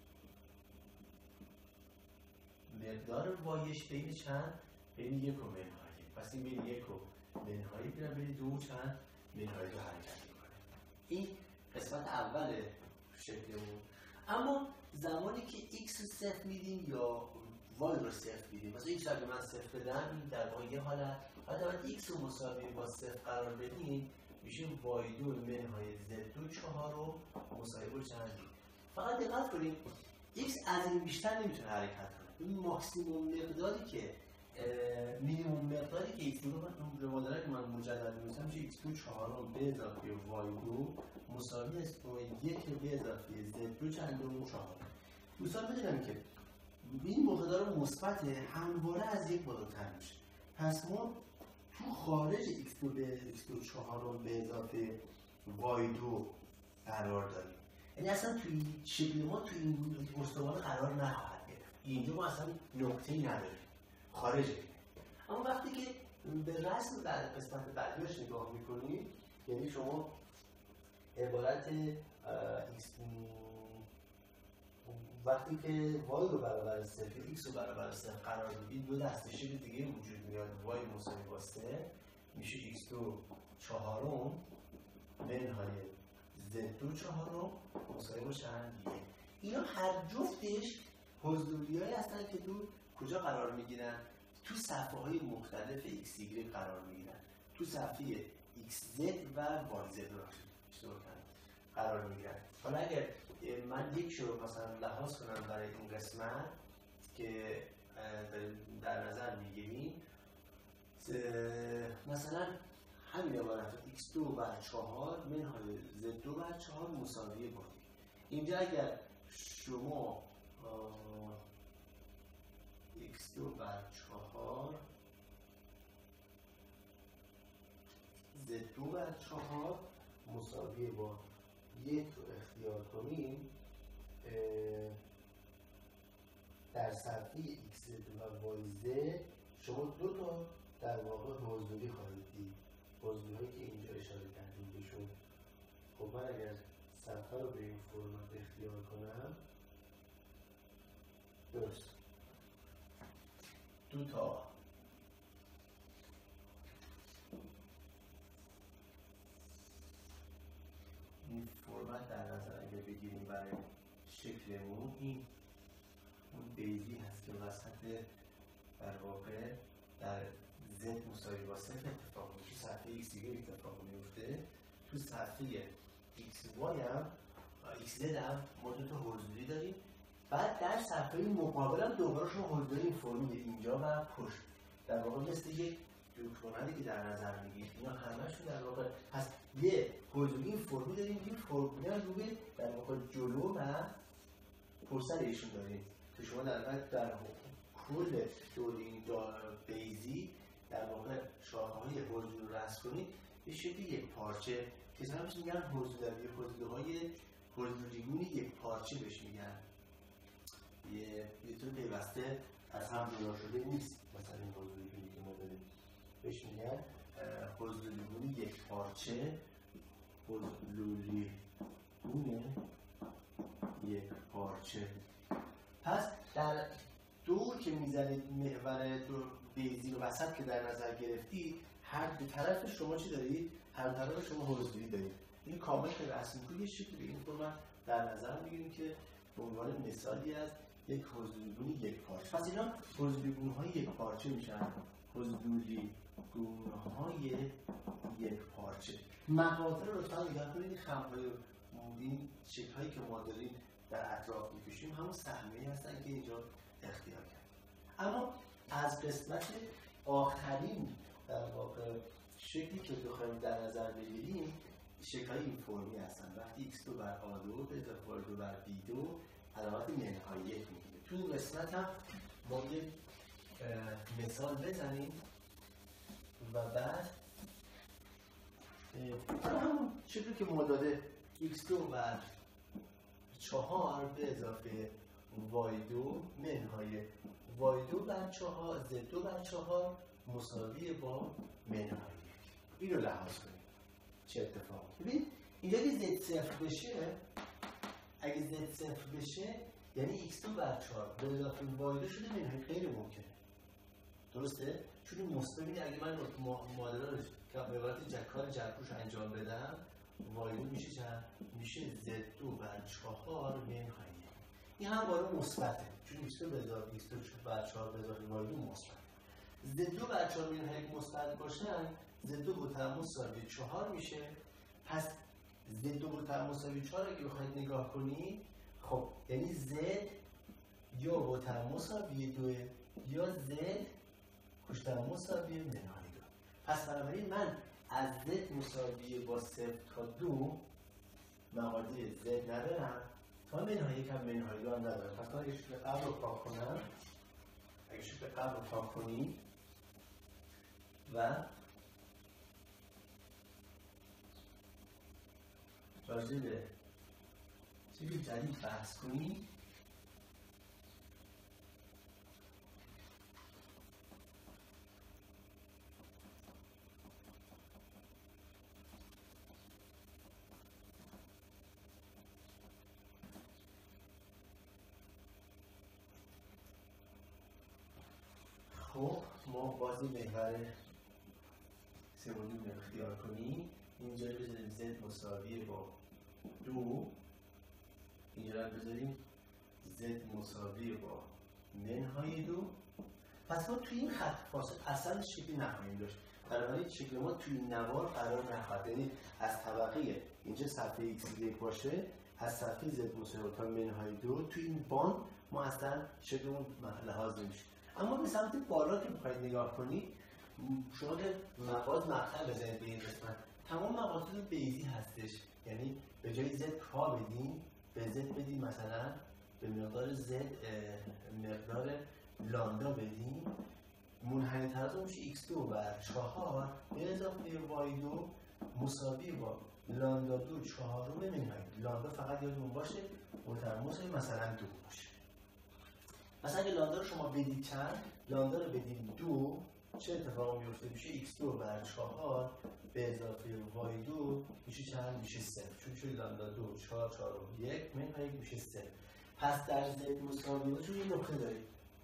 مقدار وایش بین چند؟ بین یک و منهای. پس این بین یک و منهای بیرن بین دو چند؟ منهای دو حرکت میکنه. این قسمت اول شکلمون. اما زمانی که x رو صفر میدیم یا y رو صفر میدیم، مثلا x اگه من صفر بدم در واقع یه حالت، بعد من x رو مساوی با صفر قرار بدیم میشه y دو منهای z دو چهار رو مساوی با چند؟ فقط دقت کنید x از این بیشتر نمیتونه حرکت کنه. این ماکسیموم مقداری که مینیموم مقداری که x دو من به مدل که من مجدد می‌نویسم میشه x دو چهار به اضافه y دو مساوی است با یک به اضافه z دو چندم چهار. دوستان بدونم که این مقدار مثبت همواره از یک بالاتر میشه. پس ما تو خارج ایکس دو به ایکس دو چهارم به اضافه وای دو قرار داریم. یعنی اصلا توی شکل ما توی این استوانه قرار نخواهد گرفت. اینجا ما اصلا نقطه‌ای نداریم. خارجه. اما وقتی که به رسم بعد قسمت بعدیش نگاه میکنید، یعنی شما عبارت ایکس وقتی که وای رو برابر صفر، ایکس رو برابر صفر قرار میدید، دو دسته شکل دیگه وجود میاد. وای مساوی با صفر میشه ایکس دو چهارم منهای زد دو چهارم مساوی با چند یک. اینا هر جفتش حضوریایی هستن که تو کجا قرار میگیرن؟ تو صفحه های مختلف ایکس ایگرگ قرار میگیرن. تو صفحه ایکس زد و وای زد رو اشتباه کردم قرار میگیرن. حالا اگر من یک رو مثلا لحاظ کنم برای این قسمت که در نظر میگیریم، مثلا همین عبارت ایکس دو بر چهار منهای زد دو بر چهار مساوی با اینجا اگر شما ایکس دو بر چهار زد دو بر چهار مساوی با یک رو اختیار کنیم، در صفحه ایکس و وای زد شما دو تا در واقع حضوری خواهید دید. حضوری هایی که اینجا اشاره کردیم بهشون. خب من اگر صفحه رو به این فرمت اختیار کنم، درست دو تا این فرمت در نظر اگر بگیریم برای شکلمون، این اون بیزی هست که وسط در واقع در زد مساوی با صفر اتفاق میفته. تو صفحه ایکس دیگه اتفاق میفته. تو صفحه ایکس وای هم ایکس زد هم ما دو تا حضوری داریم. بعد در صفحه مقابل هم دوباره شما حضوری این فرمی اینجا و پشت در واقع مثل یک دکترونالی که در نظر میگیرید. اینا همشون در واقع پس یه حضوری این فرمی داریم، این فرمی هم روی در واقع جلو و پرسر ایشون داریم که شما در واقع در کل دور این بیزی در واقع شاخه های حضوری رو رسم کنید به شکل یک پارچه که همش میگن حضوری حضوری حضوریگون یک پارچه بهش میگن. یه یه طور پیوسته از هم جدا شده نیست. مثلا این حضوریگونی که ما داریم بهش میگن حضوریگون یک پارچه، حضوریگون یک پارچه. پس در دور که میزنید محور دو بیزی رو وسط که در نظر گرفتی، هر دو طرف شما چی دارید؟ هر طرف شما حضوری دارید. این کامل که رسم کنید یه شکلی به این فرمت در نظر میگیریم که به عنوان مثالی از یک حضوریگون یک پارچه. پس اینا حضوریگون های یک پارچه میشن. حضوریگون های یک پارچه. مقاطع رو لطفا نگاه کنید. خم‌های این شکل هایی که ما داریم در اطراف میکشیم همون سهمیه‌ای هستن که اینجا اختیار کرد. اما از قسمت آخرین در واقع شکلی که بخوایم در نظر بگیریم، شکل‌های این فرمی هستن. وقتی ایکس دو بر آ دو به اضافه وای دو بر بی دو علامت منهای یک میگیره. تو این قسمت هم ما یک مثال بزنیم و بعد همون شکلی که ما داده ایکس دو بر چهار به اضافه وای دو منهای وای دو بر چهار زد دو بر چهار مساوی با منهای یک. این رو لحاظ کنیم چه اتفاقی. ببین اینجا که زد صفر بشه، اگه زد صفر بشه یعنی ایکس دو بر چهار به اضافه وای دو شده منهای غیر ممکنه. درسته؟ چون این مثبت اگه من معادله رو که به عبارت جکار جرپوش انجام بدم، وای دو میشه چند؟ میشه زد دو بر چهار منهای یک. این هم باره مثبته چون ایکس دو به اضافه ایکس دو بر چهار به اضافه وای دو مثبت. زد دو بر چهار منهای یک مثبت باشن، زد دو با مساوی چهار میشه. پس زد دو با مساوی چهار اگه بخواید نگاه کنید، خب یعنی زد یا با مساوی دو یا زد پشت مساوی منهای دو. پس بنابراین من از زد مساوی با صفر تا دو مقادیر زد ندارم، تا منهای یک هم منهای دو هم ندارم. پس تا اگه شکل قبل رو پاک کنم، اگه شکل قبل رو پاک کنیم و راجع به چیزی جدید بحث کنیم. خب ما بازی محور سوم رو اختیار کنیم. اینجا بذاریم z مساوی با دو، اینجا رو بذاریم z مساوی با منهای دو. پس ما توی این خط فاصل اصلا شکلی نخواهیم داشت، بنابراین شکل ما توی این نوار قرار نخواهد، یعنی از طبقه اینجا صفحه x یک باشه، از صفحه z مساوی تا منهای دو توی این باند ما اصلا شکلمون لحاظ نمیشه. اما به سمت بالا که بخواید نگاه کنید، شما در مقاس مقطع بزنید به این قسمت، تمام مقاطع بیزی هستش، یعنی به جای z پا بدیم به z بدیم مثلا به مقدار z مقدار لامدا بدیم، منحنی ترازو میشه ایکس دو بر چهار به اضافه وای دو مساوی با لامدا دو چهارم منهای. لامدا فقط یادمون باشه مترموز مثلا دو باشه. مثلا اگه لامدا رو شما بدید چند؟ لامدا رو بدیم دو، چه اتفاقی میفته؟ میشه ایکس دو بر چهار به اضافه وای دو میشه چند؟ میشه سه، چون شد لامدا دو چهار چهار و یک منهای یک میشه سه. پس در z مساوی با یه نقطه داریم،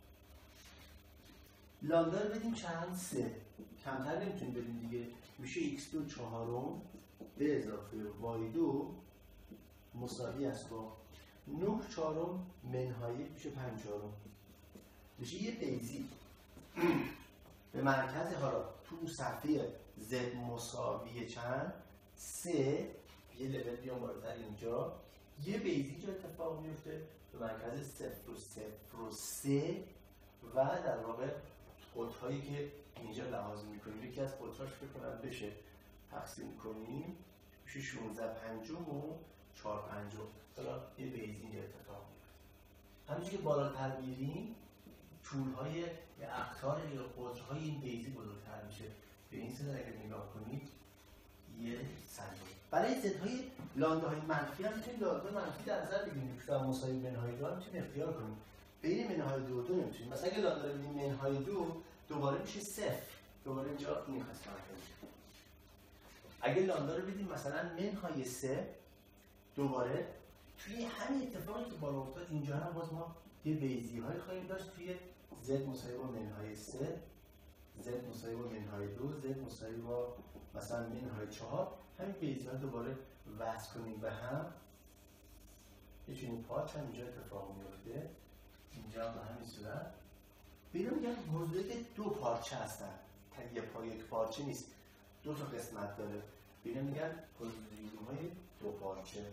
لامدا رو بدیم چند؟ سه، کمتر نمیتونیم بدیم دیگه، میشه ایکس دو چهارم به اضافه وای دو مساوی است با نه چهارم منهای میشه پنج چهارم، میشه یه بیزی به مرکز. حالا تو صفحه z مساوی چند؟ سه، یه لول بیام بالاتر اینجا، یه بیزی اینجا اتفاق میفته به مرکز صفر و صفر و سه و در واقع قطرهایی که اینجا لحاظ میکنیم، یکی از قطرهاش فکر کنم بشه تقسیم کنیم میشه شانزده پنجم و چهار پنجم. حالا یه بیزی اینجا اتفاق میفته. همینجور که بالاتر میریم طولهای یا اقطار یا قطرهای این بیزی بزرگتر میشه. به این صورت اگر نگاه کنید یه سنجه. برای ضدهای لامداهای منفی هم میتونید لامداهای منفی در نظر بگیریم که در مساوی منهای دو هم میتونید اختیار کنیم. بین منهای دو و دو نمیتونید. مثلا اگه لامدا رو بدیم منهای دو دوباره میشه صفر، دوباره اینجا این قسمت میشه. اگه لامدا رو بدیم مثلا منهای سه، دوباره توی همین اتفاقی که بالا افتاد اینجا هم باز ما یه بیزی های خواهیم داشت توی z مساوی با منهای سه، z مساوی با منهای دو، z مساوی با مثلا منهای چهار. همین بیزی ها دوباره وصل کنیم به هم، یه چنین پارچ هم اینجا اتفاق میفته، اینجا هم به همین صورت. بینا میگن حدود دو پارچه هستن، یه پا یک پارچه نیست، دو تا قسمت داره. بینا میگن حدودیگون های دو پارچه،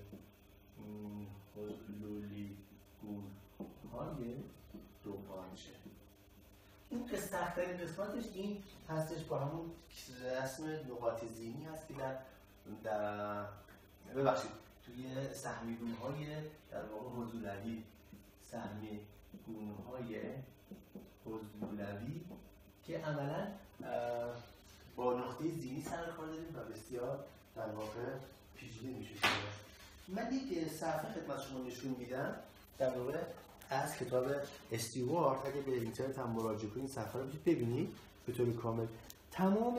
حدودیگون های دو پارچه. این که سخت‌ترین قسمتش این هستش با همون رسم نقاط ذهنی هست که در در ببخشید توی سهمیگون‌های در واقع حضولوی، سهمیگون‌های حضولوی که عملاً با نقطه ذهنی سر کار داریم و بسیار در واقع پیچیده میشه. من یک صفحه خدمت شما نشون میدم در واقع از کتاب استیوارت، اگه به اینترنت هم مراجعه کنید صفحه رو ببینید به طور کامل. تمام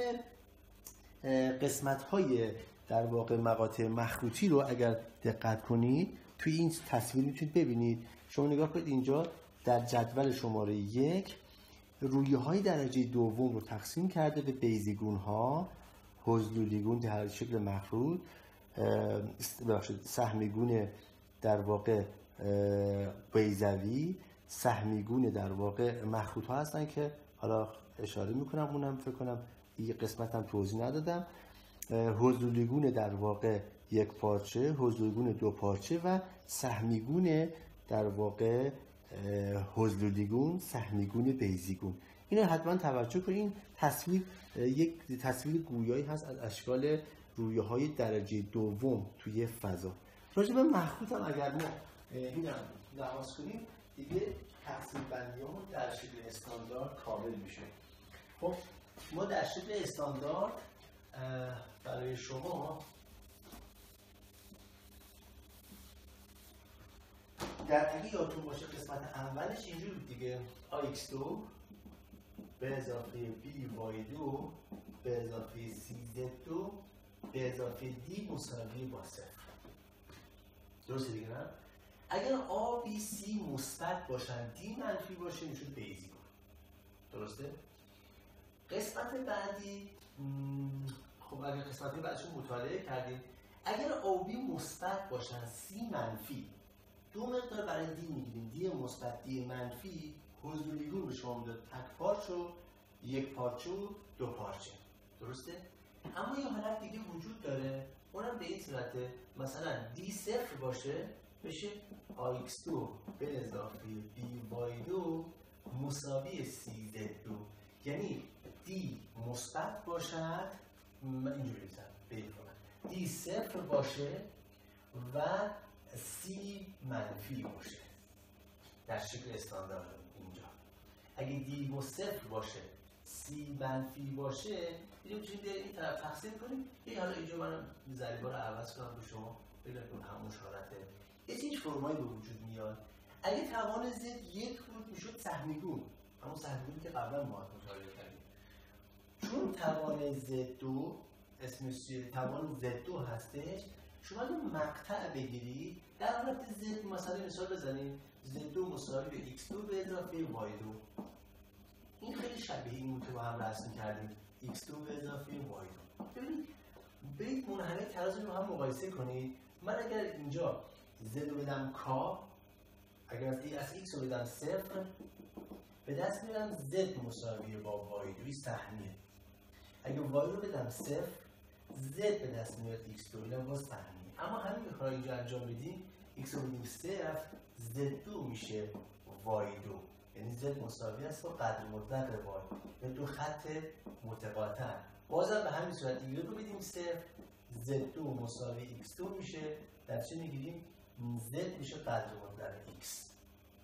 قسمت‌های در واقع مقاطع مخروطی رو اگر دقت کنید توی این تصویر میتونید ببینید. شما نگاه کنید اینجا در جدول شماره یک رویه‌های درجه دوم رو تقسیم کرده به بیزیگون‌ها، حضلولیگون در شکل مخروط، ببخشید سهمیگون در واقع بیضوی، سهمیگون در واقع مخروط ها هستن که حالا اشاره میکنم، اونم فکر کنم این قسمت هم توضیح ندادم. حضلولیگون در واقع یک پارچه، حضلولیگون دو پارچه و سهمیگون در واقع حضلولیگون، سهمیگون بیضیگون. اینو حتما توجه کنین. تصویر یک تصویر گویایی هست از اشکال رویه های درجه دوم توی فضا. راجع به مخروط هم اگر ما این هم لحاظ کنیم دیگه تقسیم بندی ها در شکل استاندارد کامل میشه. خب ما در شکل استاندارد برای شما در اگه یادتون باشه قسمت اولش اینجوری بود دیگه آی ایکس دو به اضافه بی وای دو به اضافه سی زد دو به اضافه دی مساوی با صفر. درسته دیگه نه؟ اگر آ بی سی مثبت باشن دی منفی باشه میشه بیزیک. درسته؟ قسمت بعدی خب اگر قسمت بعدشون مطالعه کردیم اگر آ بی مثبت باشن سی منفی دو مقدار برای دی میگیریم دی مثبت دی منفی حضوریگون به شما میداد تک پارچه و یک پارچه و دو پارچه. درسته؟ اما یه حالت دیگه وجود داره اونم به این صورته مثلا دی صفر باشه بشه آی ایکس دو به اضافه بی وای دو مساوی سی زد دو. یعنی دی مثبت باشد اینجوری بزن بفرمایید دی صفر باشه و سی منفی باشه در شکل استاندارد. اینجا اگه دی صفر باشه سی منفی باشه میتونیم چیزی این طرف تقسیم کنیم. یه حالا اینجا من ضریبا رو عوض کنم رو شما بگم که همون شارته یه چیز فرمایی به وجود میاد. اگه توان زد یک بود میشد سهمیگون، همون سهمیگونی که قبلا ما مطالعه کردیم. چون توان زد دو اسمش توان زد دو هستش شما اگه مقطع بگیری در حالت زد مثلا مثال بزنیم زد دو مساوی به ایکس دو به اضافه وای دو. این خیلی شبیه این بود که با هم رسم کردیم ایکس دو به اضافه وای دو. ببینید برید منحنی تراز رو هم مقایسه کنید. من اگر اینجا زد رو بدم کا اگر از ایکس رو بدم صفر به دست میارم زد مساوی با وای دوی سهمیه. اگر وای رو بدم صفر زد به دست میاد ایکس دو اینم با سهمیه. اما همین که کار اینجا انجام بدیم ایکس رو بدیم صفر زد دو میشه وای دو یعنی زد مساوی است با قدر مطلق وای به دو خط متقاطع. بازم به همین صورت یک رو بدیم صفر زد دو مساوی ایکس دو میشه در چه میگیریم زد میشه قدر مطلق ایکس.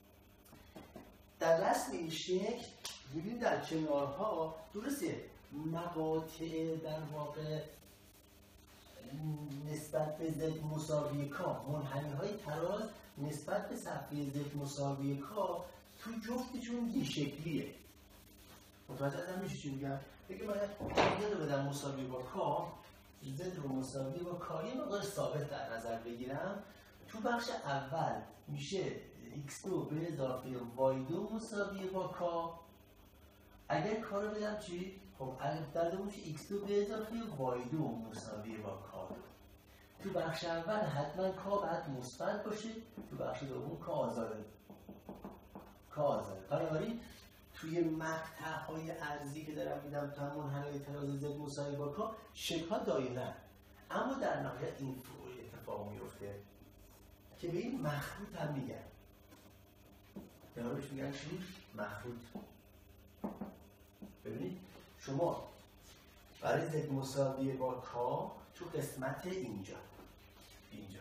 در رسم این شکل ببینید در کنارها درسته مقاطع در واقع نسبت به زد مساوی کا منحنی های تراز نسبت به صفحه زد مساوی کا تو جفتشون این شکلیه. متوجه هستم میشه چی میگم؟ بگه من زد رو بدم مساوی با کا زد رو مساوی با کا یه مقدار ثابت در نظر بگیرم. تو بخش اول میشه ایکس دو به اضافه وای دو مساوی با کا. اگر کا رو بدم چی؟ خب در دوم میشه ایکس دو به اضافه وای دو مساوی با کا. تو بخش اول حتما کا باید مثبت باشه تو بخش دوم کا آزاده کا آزاده. بنابراین توی مقطع های ارزی که دارم میدم تا منحنی تراز زد مساوی با کا شکل ها دایره اما در نهایت این فروع اتفاق میفته که به این مخروط هم میگن. بهش میگن چی؟ مخروط. ببینید شما برای زد مساوی با کا تو قسمت اینجا اینجا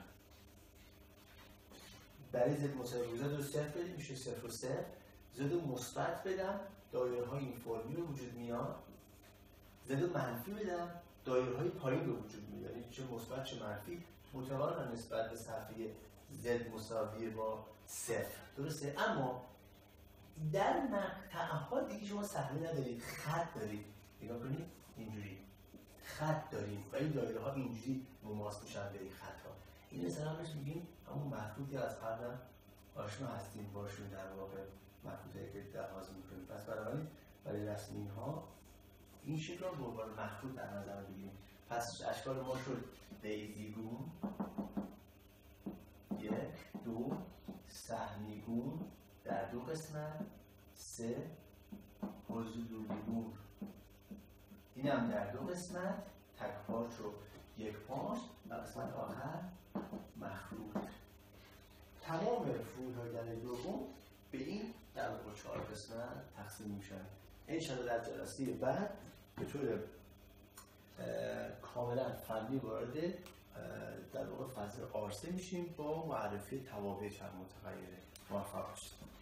برای زد مساوی زد رو صفر بدیم میشه صفر و صفر زد رو مثبت بدم دایره های این فرمی به وجود میاد. زد رو منفی بدم دایره های پایین به وجود میاد یعنی چه مثبت چه منفی متقارن نسبت به صفحه زد مساوی با صفر. درسته؟ اما در مقطعها دیگه شما صحنه ندارید خط دارید. نگاه کنید اینجوری خط داریم و این دایره ها اینجوری مماس میشن به این خط ها. این مثلا همش میگیم همون مخروطی از قبلا آشنا هستیم باشون در واقع مخروطی که لحاظ میکنیم. پس بنابراین برای رسمی ها این شکل رو به عنوان مخروط در نظر بگیریم. پس اشکال ما شد بیضی‌گون یک دو سهمیگون در دو قسمت سه حضوریگون این هم در دو قسمت تک پارچ و یک پارچ و قسمت آخر مخروط. تمام فروع‌های در دوم به این در واقع چهار قسمت تقسیم میشن. انشاءالله در جلسه بعد به طور کاملا فنی وارد در واقع فضای آرسه میشیم با معرفی توابع چند متغیره. موفق باشید.